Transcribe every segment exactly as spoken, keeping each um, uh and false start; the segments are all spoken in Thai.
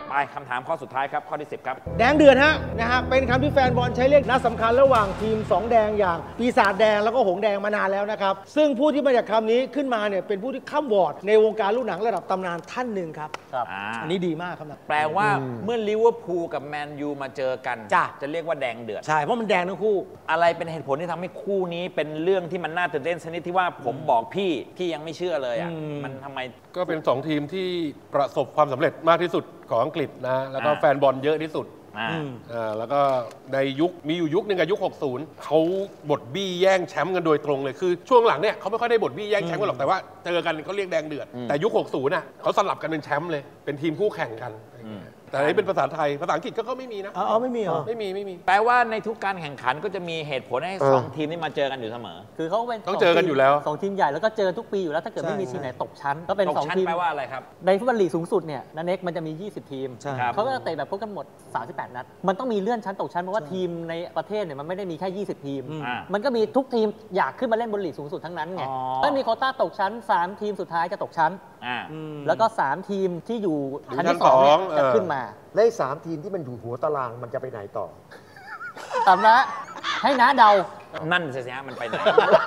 ไปคำถามข้อสุดท้ายครับข้อที่สิบครับแดงเดือดฮะนะฮะเป็นคำที่แฟนบอลใช้เรียกนัดสำคัญระหว่างทีมสองแดงอย่างปีศาจแดงแล้วก็หงแดงมานานแล้วนะครับซึ่งผู้ที่มาจากคำนี้ขึ้นมาเนี่ยเป็นผู้ที่ข้ามวอร์ดในวงการลูกหนังระดับตำนานท่านหนึ่งครับครับอันนี้ดีมากครับนะแปลว่าเมื่อลิเวอร์พูลกับแมนยูมาเจอกันจะเรียกว่าแดงเดือดใช่เพราะมันแดงทั้งคู่อะไรเป็นเหตุผลที่ทำให้คู่นี้เป็นเรื่องที่มันน่าตื่นเต้นชนิดที่ว่าผมบอกพี่พี่ยังไม่เชื่อเลยอ่ะมันทำไมก็เป็นสองทีมที่ประสบความสำเร็จมากที่สุดของอังกฤษนะแล้วก็แฟนบอลเยอะที่สุดอ่าแล้วก็ในยุคมีอยู่ยุคนึงกับยุคหกสิบเขาบดบี้แย่งแชมป์กันโดยตรงเลยคือช่วงหลังเนี่ยเขาไม่ค่อยได้บดบี้แย่งแชมป์กันหรอกแต่ว่าเจอกันเขาเรียกแดงเดือดแต่ยุคหกสิบน่ะเขาสลับกันเป็นแชมป์เลยเป็นทีมคู่แข่งกันแต่อันนี้เป็นภาษาไทยภาษาอังกฤษก็ไม่มีนะอ๋อไม่มีเหรอไม่มีไม่มีแปลว่าในทุกการแข่งขันก็จะมีเหตุผลให้สองทีมนี้มาเจอกันอยู่เสมอคือเขาเป็นต้องเจอกันอยู่แล้วสองทีมใหญ่แล้วก็เจอทุกปีอยู่แล้วถ้าเกิดไม่มีทีมไหนตกชั้นก็เป็นสองทีมแปลว่าอะไรครับในฟุตบอลลีกสูงสุดเนี่ยนันเน็กมันจะมียี่สิบทีมเขาก็เตะแบบพบกันหมดสามสิบแปดนัดมันต้องมีเลื่อนชั้นตกชั้นเพราะว่าทีมในประเทศเนี่ยมันไม่ได้มีแค่ยี่สิบทีมมันก็มีทุกทีมอยากขึ้นมาเล่นบนลีกสูงสุดทั้งนั้นไงถ้ามีโควต้าตกชั้นสามทีมสุดท้ายจะตกชั้นแล้วก็สามทีมที่อยู่ชั้นที่สองจะขึ้นมาและสามทีมที่มันอยู่หัวตารางมันจะไปไหนต่อถามนะให้น้าเดานั่นสิฮะมันไปไหน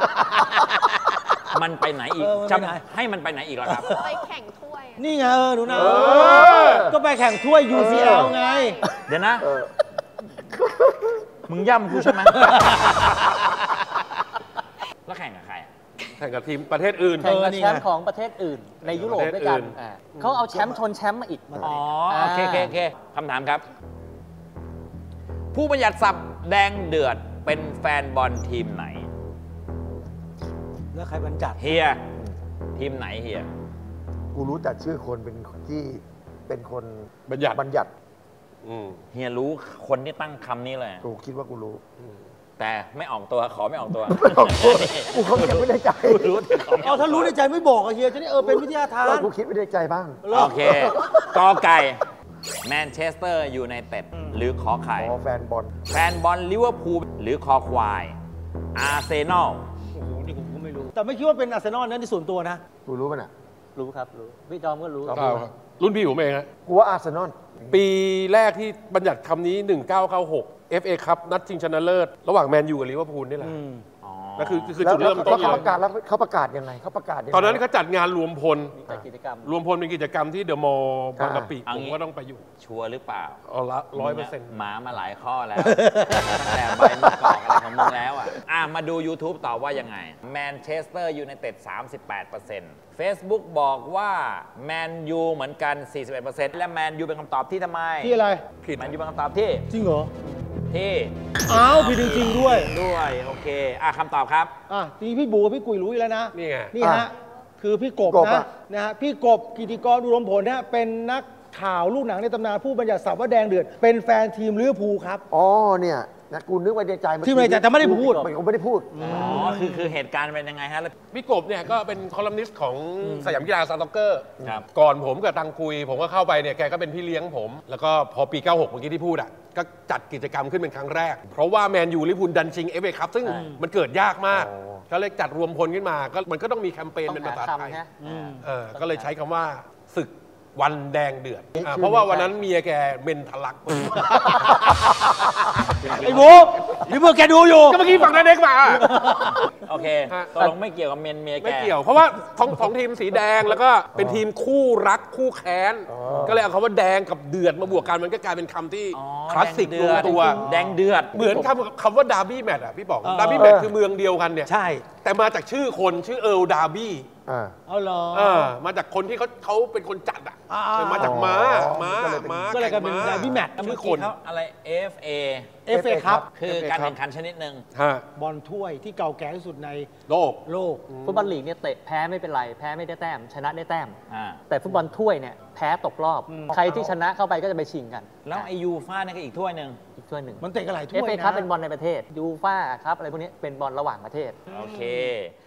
มันไปไหนอีกจำให้มันไปไหนอีกล่ะครับไปแข่งถ้วยนี่ไงเออหนูนะก็ไปแข่งถ้วย ยู ซี แอล ไงเดี๋ยวนะมึงย่ำกูใช่ไหมแล้วแข่งกับใครแข่งกับทีมประเทศอื่นแข่งกับแชมป์ของประเทศอื่นในยุโรปด้วยกันเขาเอาแชมป์ชนแชมป์มาอีกอ๋อโอเคโอเคคำถามครับผู้บัญญัติศัพท์แดงเดือดเป็นแฟนบอลทีมไหนแล้วใครบัญญัติเฮียทีมไหนเฮียกูรู้แต่ชื่อคนเป็นที่เป็นคนบัญญัติบัญญัติเฮียรู้คนที่ตั้งคำนี้เลยกูคิดว่ากูรู้แต่ไม่ออกตัวขอไม่ออกตัวกูเขาเก็บไม่ได้ใจรู้เอาถ้ารู้ในใจไม่บอกอะเฮียจะได้เออเป็นวิทยาทานกูคิดไม่ได้ใจบ้างโอเคกอไก่แมนเชสเตอร์ยูไนเต็ดหรือขอไข่แฟนบอลแฟนบอลลิเวอร์พูลหรือคอควายอาร์เซนอลโอ้โหนี่ผมก็ไม่รู้แต่ไม่คิดว่าเป็นอาร์เซนอลนั่นที่ส่วนตัวนะกูรู้ป่ะน่ะรู้ครับรู้พี่จอมก็รู้รุ่นพี่ผมเองฮะกูว่าอาร์เซนอลปีแรกที่บัญญัติคำนี้หนึ่งพันเก้าร้อยเก้าสิบหก เอฟ เอ คัพนัดชิงชนะเลิศระหว่างแมนยูกับลิเวอร์พูลนี่แหละนั่นคือคือจุดเริ่มต้นเขาประกาศแล้วเขาประกาศยังไงเขาประกาศตอนนั้นเขาจัดงานรวมพลกิจกรรมรวมพลเป็นกิจกรรมที่เดอะมอลล์บางกะปิผมก็ต้องไปอยู่ชัวร์หรือเปล่าอ๋อละร้อยเปอร์เซ็นต์หมามาหลายข้อแล้วตั้งแต่ใบมะกอกอะไรของมึงแล้วอ่ะอ่ะมาดู YouTube ตอบว่ายังไงแมนเชสเตอร์ยูไนเต็ด สามสิบแปดเปอร์เซ็นต์ Facebook บอกว่าแมนยูเหมือนกัน สี่สิบเอ็ดเปอร์เซ็นต์ และแมนยูเป็นคำตอบที่ทำไมที่อะไรผิดแมนยูเป็นคำตอบที่จริงเหรอที่อ้าวผิดจริงๆด้วยด้วยโอเคอ่ะคำตอบครับอ่ะทีนี้พี่บูกับพี่กุยรู้อีกแล้วนะนี่ไงนี่ฮะคือพี่กบนะนะฮะพี่กบกิติกรอุดมผลนะเป็นนักข่าวลูกหนังในตำนานผู้บัญญัติศัพท์ว่าแดงเดือดเป็นแฟนทีมลิเวอร์พูลครับอ๋อเนี่ยนะกูนึกไว้ในใจที่ในใจแต่ไม่ได้พูดมันก็ไม่ได้พูดอ๋อคือคือเหตุการณ์เป็นยังไงฮะพี่กบเนี่ยก็เป็นคอลัมนิสต์ของสยามกีฬาสต็อกเกอร์ก่อนผมกับตังคุยผมก็เข้าไปเนี่ยแกก็เป็นพี่เลี้ยงผมแล้วก็พอปีเก้าหกเมื่อกี้ที่พูดอ่ะก็จัดกิจกรรมขึ้นเป็นครั้งแรกเพราะว่าแมนยูลิเวอร์พูลดันชิง เอฟ เอ คัพซึ่งมันเกิดยากมากก็เลยจัดรวมพลขึ้นมาก็มันก็ต้องมีแคมเปญเป็นภาษาไทยก็เลยใช้คำว่าศึกวันแดงเดือดเพราะว่าวันนั้นเมียแกเมนทะลักไอ้โบนี่เมื่อแกดูอยู่ก็เมื่อกี้ฝั่งนั้นเด็กมาโอเคตกลงไม่เกี่ยวกับเมนเมียแกไม่เกี่ยวเพราะว่าของของทีมสีแดงแล้วก็เป็นทีมคู่รักคู่แค้นก็เลยเอาคำว่าแดงกับเดือดมาบวกกันมันก็กลายเป็นคำที่คลาสสิกลงตัวแดงเดือดเหมือนคำคำว่าดาร์บี้แมตช์อ่ะพี่บอกดาร์บี้แมตช์คือเมืองเดียวกันเนี่ยใช่แต่มาจากชื่อคนชื่อเอิร์ลดาร์บี้เอาเหรอมาจากคนที่เขาเขาเป็นคนจัดอ่ะมาจากม้าม้าม้าก็เลยกลายเป็นดาร์บี้แมตช์ชื่อคนอะไร เอฟ เอเอฟ เอ ครับคือการแข่งขันชนิดหนึ่งบอลถ้วยที่เก่าแก่ที่สุดในโลกโลกฟุตบอลลีกเนี่ยเตะแพ้ไม่เป็นไรแพ้ไม่ได้แต้มชนะได้แต้มแต่ฟุตบอลถ้วยเนี่ยแพ้ตกรอบใครที่ชนะเข้าไปก็จะไปชิงกันแล้วไอยูฟ่าเนี่ยก็อีกถ้วยหนึ่งอีกถ้วยหนึ่งมันเตะกันหลายถ้วยนะเอฟ เอ ครับเป็นบอลในประเทศยูฟ่าครับอะไรพวกนี้เป็นบอลระหว่างประเทศโอเค